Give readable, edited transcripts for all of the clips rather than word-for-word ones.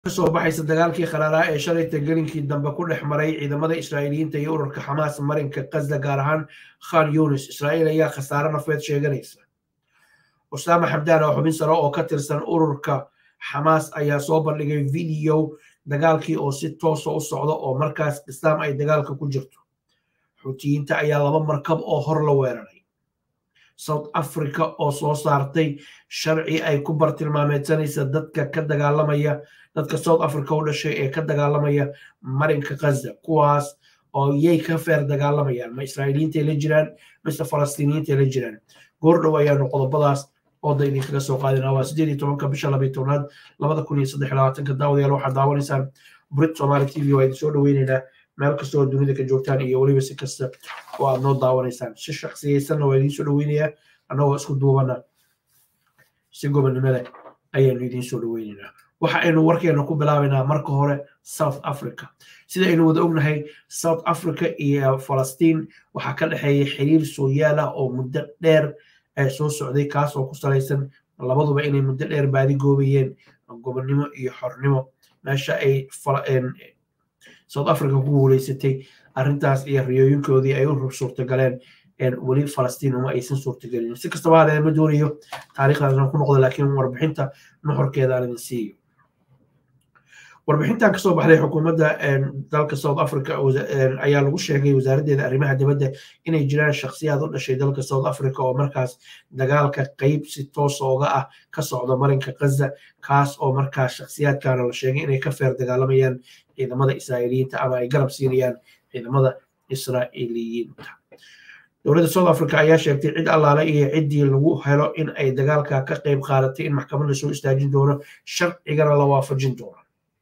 kasoo baxaysa dagaalkii kharaaraha ee shalayta gelinkii dambe ku dhex maray ciidamada Israa'iiliyiinta iyo ururka Xamaas marinka Gaza gaar ahaan Khan Yunis. Israa'iil ayaa khasaare nafeed sheeganaysa. Usaama Xamdaan oo xubin sare oo ka tirsan ururka Xamaas ayaa soo bandhigay video dagaalkii oo si toos ah u socda oo markaas Islaam ay dagaalka ku jirto. Xuutiyiinta ayaa laba markab oo hor la weeraray. South Africa oo soo saartay sharci ay ku bartilmaameedsanaysa dadka ka dagaalamaya dadka South Africa u dhashay ee ka dagaalamaya marinka Gaza, kuwaas oo yay ka feer dagaalamayaan ma Israa'iiliyiinta la jiraan mise Falastiiniyiinta la jiraan. Goordhow ayaanu qodobadaas oo dayni kaga soo qaadinaa. Waa 18 bisha 12 2023 daawadayaal waxaad daawanaysaan Brit Somali TV oo idin soo dhaweynaynaa meel kasta oo dunida ka joogtaan iyo waliba si kasta oo aad noo daawanaysaan. Si shakhsiyaysan oo idin soo dhaweynayaa annagoo isku duubana si gobonnimo leh ayaanu idin soo dhaweynaynaa. waxa aynu warkeena ku bilaabaynaa marka hore South Africa. Sida aynu wada ognahay South Africa iyo Falastiin waxa ka dhaxeeya xiriir soo yaala oo muddo dheer soo socday, kaas oo ku salaysan labaduba inay muddo dheer baadi goobayeen gobonnimo iyo xornimo. meesha ay South Africa ku guuleysatay arrintaas iyo riyooyinkoodii ay u suurtagaleen weli Falastiin uma aysan suurtagelin. si kastaba ha ma doonayo taariikhdan ku noqdo, laakiin warbixinta nuxurkeeda aan idin siiyo. warbixintan kasoo baxday xukuumadda dalka South Africa ayaa lagu sheegay wasaaraddeeda arrimaha dibadda inay jiraan shakhsiyaad u dhashay dalka South Africa oo markaas dagaalka qayb si toos ooga ah ka socda marinka Gaza, kaas oo markaas shakhsiyaadkaana la sheegay inay ka feer dagaalamayaan ciidamada Israa'iiliyiinta ama ay garab siinayaan ciidamada Israa'iiliyiinta. dowladda South Africa ayaa sheegtay cid allaale iyo ciddii lagu helo in ay dagaalka ka qayb qaadatay in maxkamad la soo istaajin doono, sharcigana la waafajin doono.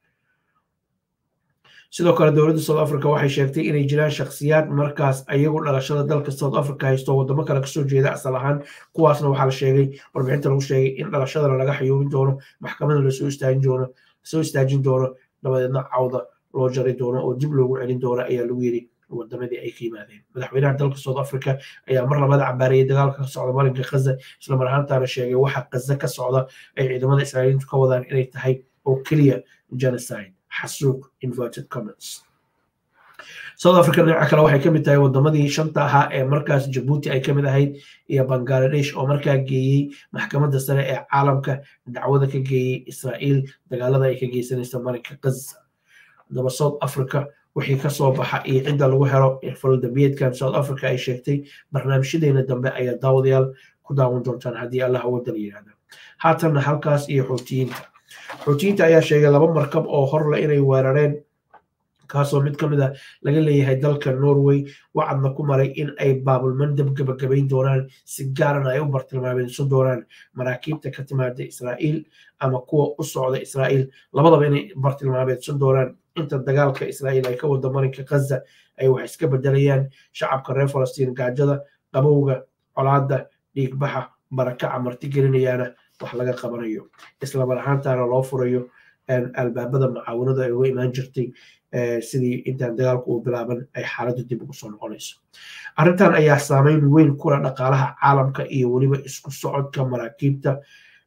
sidoo kale dowladda South Africa waxay sheegtay inay jiraan shakhsiyaad markaas ayagu dhalashada dalka South Africa haysto wadamo kale kasoo jeeda asal ahaan, kuwaasna waxaa la sheegay warbixinta lagu sheegay in dhalashadana laga xayuubin doono, maxkamadda la soo istaajin doono dabadeedna cawda loo jari doono oo dib loogu celin doono ayaa lagu yiri wadamadii ay ka yimaadeen. madaxweynaha dalka South Africa ayaa mar labada cambaarayay dagaalka ka socda marinka Gaza, isla mar ahaantaana sheegay waxa Gaza ka socda ay ciidamada Israa'iiliyiintu ka wadaan inay tahay oo keliya genocide, xasuuq inverted commas. South Africa dhinaca kale waxay ka mid tahay wadamadii shanta ahaa ee markaas Djibouti ay ka mid ahayd iyo Bangladesh oo markaa geeyey maxkamadda sare ee caalamka dacwada ka geeyey Israa'iil dagaalada ay ka geysanaysa marinka Gaza. haddaba South Africa wixii ka soo baxa iyo cidda lagu helo faldambiyeedkan South Africa ay sheegtay barnaamijyadeena dambe ayaa daawadayaal ku daawan doontaan haddii Allah waddan yiraahdo. haatanna halkaas iyo Xuutiyiinta ayaa sheegay laba markab oo hor leh inay weerareen, kaasoo mid ka mid ah laga leeyahay dalka Norway, wacadna ku maray in ay baabulmandab gabagabayn doonaan, si gaarana ay u bartilmaameedsan doonaan maraakiibta ka timaada Israa'iil ama kuwa u socda Israa'iil, labadaba inay bartilmaameedsan doonaan inta dagaalka Israa'iil ay ka wada marinka Gaza ay wax iska bedelayaan shacabka reer Falastiin gaajada, qabowga, colaadda, dhiigbaxa, barakaca martigelinayaana wax laga qabanayo, isla mar ahaantaana loo furayo albaabada mucaawanada ay uga imaan jirtay sidii intaan dagaalku uu bilaaban ay xaaladdu dib ugu soo noqonayso. arrintan ayaa saameyn weyn ku leh dhaqaalaha caalamka iyo weliba isku socodka maraakiibta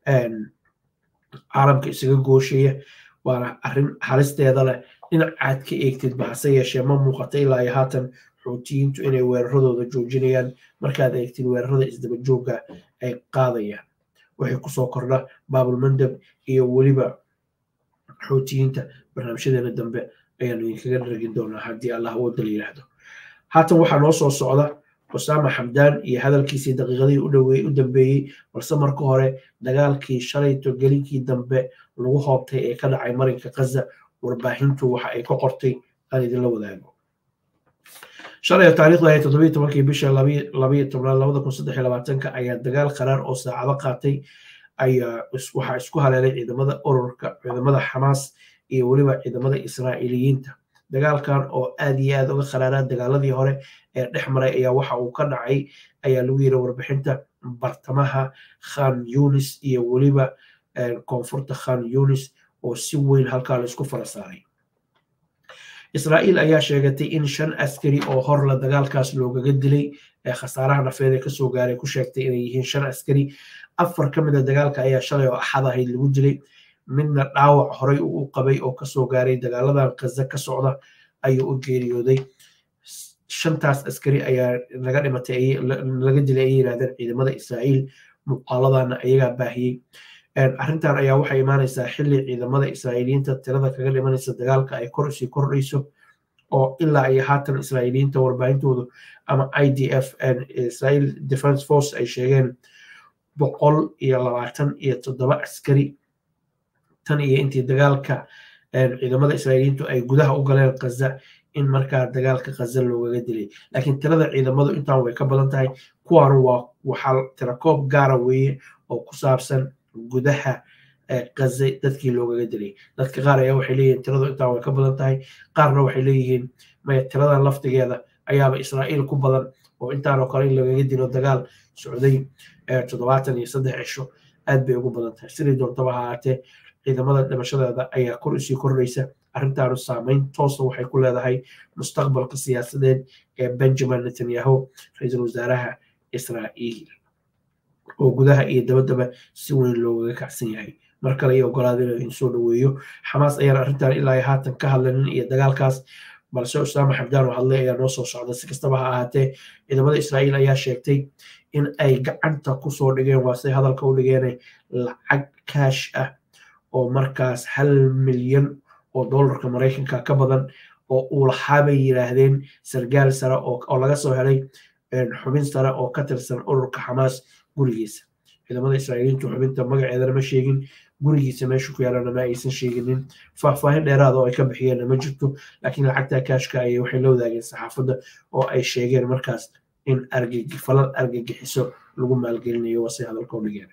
caalamka isaga gooshaya, waana arrin halisteeda leh dhinacaad ka eegtidba. hase yeeshee ma muuqata ilaa iyo haatan Xuutiyiintu inay weeraradooda joojinayaan. markaad eegtid weerarada isdaba joogga ay qaadayaan waxay kusoo kordha baabulmandab iyo weliba Xuutiyiinta barnaamijyadeena dambe ayaanu idinkaga dhargin doonaa haddii Allah waddan yiraahdo. haatan waxaa noo soo socda Usaama Xamdaan iyo hadalkiisii daqiiqadii u dambeeyey, balse marka hore dagaalkii shalayto gelinkii dambe lagu hoobtay ee ka dhacay marinka Gaza, warbaahintu waxa ay ka qortay aan idinla wadaago. shalay taariikhda ay 17 bisha 12 2023 ayaa dagaal qaraar oo saacado qaatay ayaa waxa isku haleelay ciidamada Xamaas iyo weliba ciidamada Israa'iiliyiinta. dagaalkan oo aad iyo aad uga qaraaraa dagaaladii hore ee dhex maray ayaa waxa uu ka dhacay ayaa lagu yiri warbixinta bartamaha Khan Yunis iyo weliba koonfurta Khan Yunis oo si weyn halkaa la isku fara saaray. Israa'iil ayaa sheegatay in 5 askari oo hor la dagaalkaas loogaga dilay khasaaraha nafeed ee kasoo gaaray ku sheegtay inay yihiin 5 askari. 4 ka mid ah dagaalka ayaa shalay oo axad ahayd lagu dilay midna dhaawac horey u qabay oo kasoo gaaray dagaaladan Gaza ka socda ayuu u geeriyooday. 5 askari ayaa laga dhimatay laga dilay ay yiraahdeen ciidamada Israa'iil. muuqaaladana ayagaa baahiyey. arrintan ayaa waxay imaanaysaa xilli ciidamada Israa'iiliyiinta tirada kaga dhimanaysa dagaalka ay sii kordhayso oo ilaa ay haatan Israa'iiliyiinta warbaahintoodu ama IDF Israel Defense Force ay sheegeen 127 askari tan iyo intii dagaalka ciidamada Israa'iiliyiintu ay gudaha u galeen Gaza in markaa dagaalka Gaza loogaga dilay. laakiin tirada ciidamadu intaan way ka badan tahay. kuwaanu waa waxaa tirakoob gaara weeye oo ku saabsan gudaha Gaza dadkii loogaga dilay. dadka qaar ayaa waxay leeyihiin tiradu intaan way ka badan tahay, qaarna waxay leeyihiin maya tiradan laftigeeda ayaaba Israa'iil ku badan oo intaanoo kale in lagaga dilo dagaal socday 73 cisho aad bay ugu badan tahay. sidii doontaba ha ahaatee ciidamada dhimashadeeda ayaa sii kordhaysa. arrintaanu saameyn toosa waxay ku leedahay mustaqbalka siyaasadeed ee Benjamin Netanyahu, ra'iisul wasaaraha Israa'iil, oo gudaha iyo dabaddaba si weyn loogaga kacsan yahay. mar kale iyo ogolaada inuu soo dhaweeyo. xamaas ayaan arrintan ilaa haatan ka hadlanin iyo dagaalkaas, balse Usaama Xamdaan oo hadlay ayaa noo soo socda. si kastaba ha ahaatee ciidamada Israa'iil ayaa sheegtay in ay gacanta kusoo dhigeen, waa say hadalka u dhigeen, lacag kaash ah oo markaas $1 milyan oo dollarka Mareykanka ka badan oo uu lahaa bay yiraahdeen sargaal sare oo laga soo helay xubin sare oo ka tirsan ururka Xamaas gurigiisa. ciidamada Israa'iiliyiintu xubinta magaceedana ma sheegin, gurigiisa meesha ku yaalana ma aysan sheeginin. faahfaahin dheeraad oo ay ka bixiyeen ma jirto, laakiin lacagta kaashka ay waxay la wadaageen saxaafadda oo ay sheegeen markaas in falal argagixiso lagu maalgelinayo, wasay hadalka u dhigeen.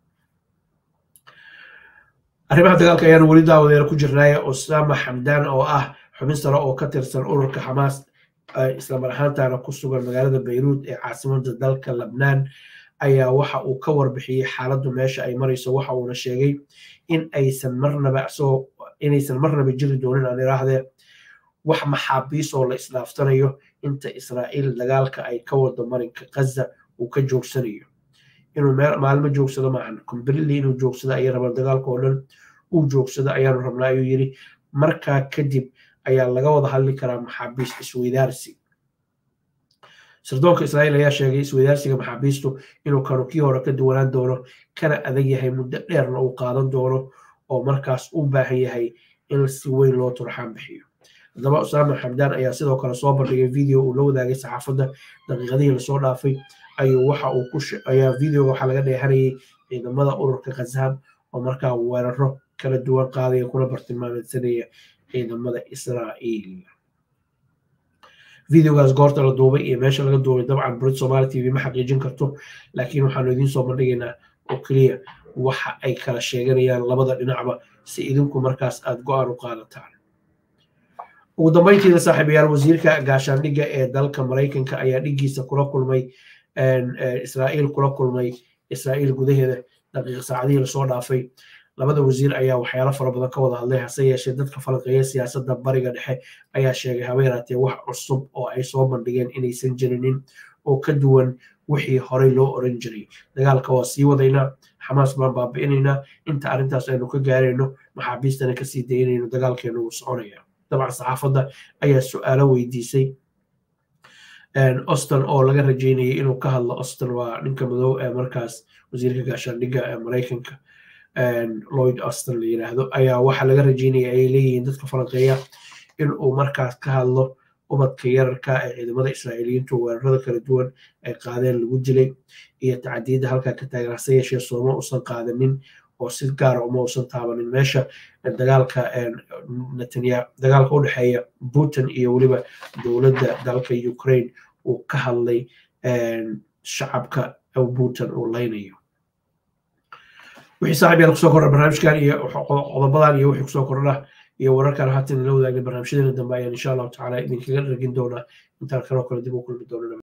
arrimaha dagaalka ayaan weli daawadeena ku jirnaaye. Usaama Xamdaan oo ah xubin sare oo ka tirsan ururka Xamaas isla mar ahaantaana ku sugan magaalada Beirut ee caasimadda dalka Lebnaan ayaa waxa uu ka warbixiyey xaaladdu meesha ay marayso. waxa uuna sheegay in inaysan marnaba jiri doonin aan iraahdee wax maxaabiis oo la isdhaaftanayo inta Israa'iil dagaalka ay ka wado marinka Gaza uu ka joogsanayo. inuu maalmo joogsado maahan, completely inuu joogsado ayay rabaan, dagaalka oo dhan uu joogsado ayaanu rabnaa ayuu yidhi. markaa kadib ayaa laga wada hadli karaa maxaabiis isweydaarsi. sirdoonka Israa'iil ayaa sheegay isweydaarsiga maxaabiistu inuu kanu kii hore ka duwanaan doono, kana adag yahay, muddo dheerna uu qaadan doono, oo markaas u baahan yahay in si weyn loo turxaan bixiyo. haddaba Usaama Xamdaan ayaa sidoo kale soo bandhigay video uu la wadaagay saxaafadda daqiiqadihii lasoo dhaafay. ayaa videoga waxaa laga dheehanayay ciidamada ururka Gaza oo markaa weeraro kala duwan qaadaya kuna bartilmaameedsanaya ciidamada Israa'iil. videogaas goorta la duubay iyo meesha laga duubay dabcan Brit Somali TV ma xaqiijin karto, laakiin waxaanu idiin soo bandhigaynaa oo keliya waxa ay kala sheeganayaan labada dhinacba si idinku markaas aad go'aan u qaadataan. ugu dambeyntiina saaxiibayaal, wasiirka gaashaandhigga ee dalka Mareykanka ayaa dhigiisa kula kulmay Israa'iil gudaheeda saacadihii lasoo dhaafay. labada wasiir ayaa waxyaalo fara badan ka wada hadlay, hase yeeshee dadka falanqeeya siyaasadda bariga dhexe ayaa sheegay habeeraatee wax cusub oo ay soo bandhigeen inaysan jirinin oo ka duwan wixii horey loo oran jiray. dagaalka waa sii wadaynaa, Xamaas baan baabi'inaynaa, inta arrintaas aynu ka gaarayno maxaabiistana kasii daynayno, dagaalkeenu wuu soconaya. dabcan saxaafadda ayaa su'aalo weydiisay Austin oo laga rajeynayay inuu ka hadlo. Austin waa ninka madow ee markaas wasiirka gaashaandhigga ee Mareykanka, Lloyd Austin la yiraahdo, ayaa waxa laga rajeynayay ay leeyihiin dadka falanqeeya in uu markaas ka hadlo ubadka yararka ee ciidamada Israa'iiliyiintu weerarada kala duwan ay qaadeen lagu dilay iyo tacadiyada halkaa ka taagan. hase yeeshee sooma uusan qaadanin oo si gaara uma uusan taabanin meesha dagaalka dagaalka u dhexeeya Putin iyo weliba dowladda dalka Ukraine uu ka hadlay shacabka Putin uu leynayo. wixii saaxiibayaal kusoo kordha barnaamijkan iyo qodobadan iyo wixii kusoo kordha iyo wararkan haatan la wadaagay barnaamijyadeena dambe ayaan insha allahu tacaala idinkaga dhargin doonaa intaan kaloo kale dib u kulmi doonana.